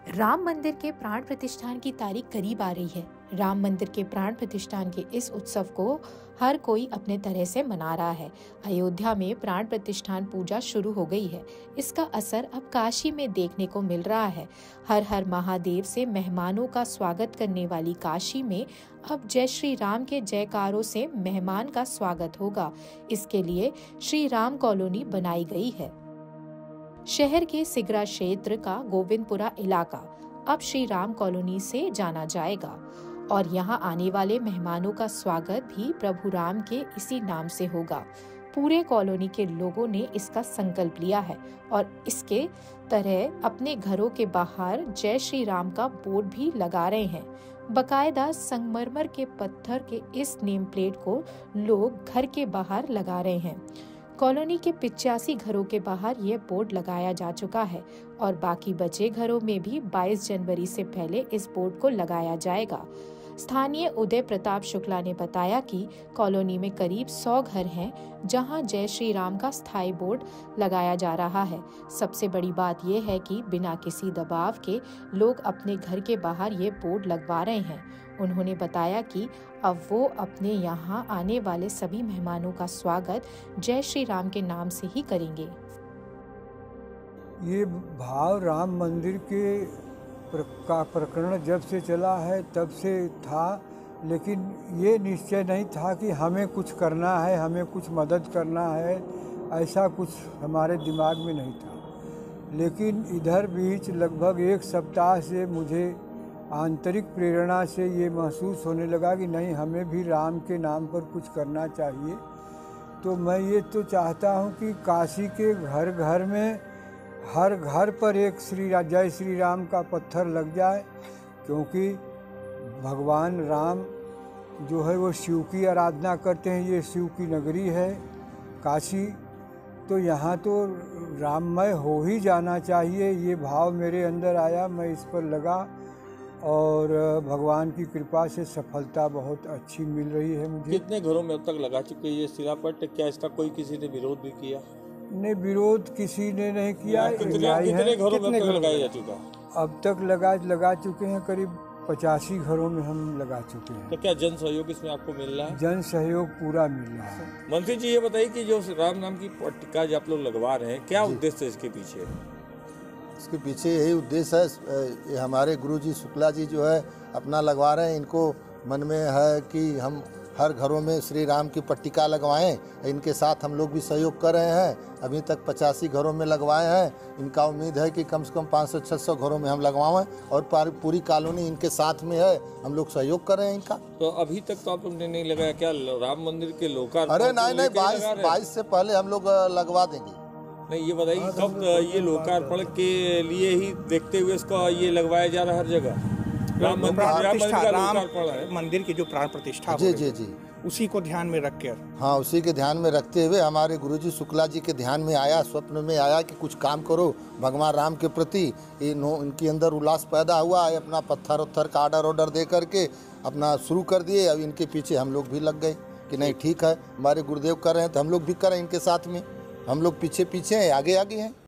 राम मंदिर के प्राण प्रतिष्ठान की तारीख करीब आ रही है। राम मंदिर के प्राण प्रतिष्ठान के इस उत्सव को हर कोई अपने तरह से मना रहा है। अयोध्या में प्राण प्रतिष्ठान पूजा शुरू हो गई है। इसका असर अब काशी में देखने को मिल रहा है। हर हर महादेव से मेहमानों का स्वागत करने वाली काशी में अब जय श्री राम के जयकारों से मेहमान का स्वागत होगा। इसके लिए श्री राम कॉलोनी बनाई गई है। शहर के सिगरा क्षेत्र का गोविंदपुरा इलाका अब श्री राम कॉलोनी से जाना जाएगा और यहाँ आने वाले मेहमानों का स्वागत भी प्रभु राम के इसी नाम से होगा। पूरे कॉलोनी के लोगों ने इसका संकल्प लिया है और इसके तरह अपने घरों के बाहर जय श्री राम का बोर्ड भी लगा रहे हैं। बकायदा संगमरमर के पत्थर के इस नेम प्लेट को लोग घर के बाहर लगा रहे हैं। कॉलोनी के 85 घरों के बाहर यह बोर्ड लगाया जा चुका है और बाकी बचे घरों में भी 22 जनवरी से पहले इस बोर्ड को लगाया जाएगा। स्थानीय उदय प्रताप शुक्ला ने बताया कि कॉलोनी में करीब 100 घर हैं जहां जय श्री राम का स्थायी बोर्ड लगाया जा रहा है। सबसे बड़ी बात यह है कि बिना किसी दबाव के लोग अपने घर के बाहर ये बोर्ड लगवा रहे हैं। उन्होंने बताया कि अब वो अपने यहाँ आने वाले सभी मेहमानों का स्वागत जय श्री राम के नाम से ही करेंगे। ये भाव राम मंदिर के का प्रकरण जब से चला है तब से था, लेकिन ये निश्चय नहीं था कि हमें कुछ करना है, हमें कुछ मदद करना है, ऐसा कुछ हमारे दिमाग में नहीं था। लेकिन इधर बीच लगभग 1 सप्ताह से मुझे आंतरिक प्रेरणा से ये महसूस होने लगा कि नहीं, हमें भी राम के नाम पर कुछ करना चाहिए। तो मैं ये तो चाहता हूँ कि काशी के घर घर में हर घर पर एक जय श्री राम का पत्थर लग जाए, क्योंकि भगवान राम जो है वो शिव की आराधना करते हैं। ये शिव की नगरी है काशी, तो यहाँ तो राममय हो ही जाना चाहिए। ये भाव मेरे अंदर आया, मैं इस पर लगा और भगवान की कृपा से सफलता बहुत अच्छी मिल रही है मुझे। कितने घरों में अब तक लगा चुके हैं ये सिरापट? क्या इसका कोई किसी ने विरोध भी किया? नहीं, विरोध किसी ने नहीं किया। कितने घरों में अब तक लगाया जा चुका? अब तक लगा चुके हैं, करीब 85 घरों में हम लगा चुके हैं। तो क्या जन सहयोग इसमें आपको मिल रहा है? जन सहयोग पूरा मिल रहा है। मंत्री जी, ये बताइए कि जो राम नाम की पट्टिका जो आप लोग लगवा रहे हैं, क्या उद्देश्य है इसके पीछे? इसके पीछे यही उद्देश्य है, हमारे गुरुजी शुक्ला जी जो है अपना लगवा रहे हैं। इनको मन में है कि हम हर घरों में श्री राम की पट्टिका लगवाएं। इनके साथ हम लोग भी सहयोग कर रहे हैं। अभी तक 85 घरों में लगवाए हैं। इनका उम्मीद है कि कम से कम 500-600 घरों में हम लगवाएं और पूरी कॉलोनी इनके साथ में है। हम लोग सहयोग कर रहे हैं इनका। तो अभी तक तो आप लोगों ने नहीं लगाया क्या राम मंदिर के लोकार्पण? अरे नहीं, 22 से पहले हम लोग लगवा देंगे। नहीं, ये बताइए कब ये लोकार्पण के लिए ही देखते हुए इसको ये लगवाया जा रहा है हर जगह? राम मंदिर की जो प्राण प्रतिष्ठा जी उसी को ध्यान में रख कर, हाँ, उसी के ध्यान में रखते हुए हमारे गुरुजी शुक्ला जी के ध्यान में आया, स्वप्न में आया कि कुछ काम करो भगवान राम के प्रति। इनके अंदर उल्लास पैदा हुआ है। अपना पत्थर का ऑर्डर दे करके अपना शुरू कर दिए। अब इनके पीछे हम लोग भी लग गए कि नहीं, ठीक है, हमारे गुरुदेव कर रहे हैं तो हम लोग भी करें इनके साथ में। हम लोग पीछे हैं, आगे हैं।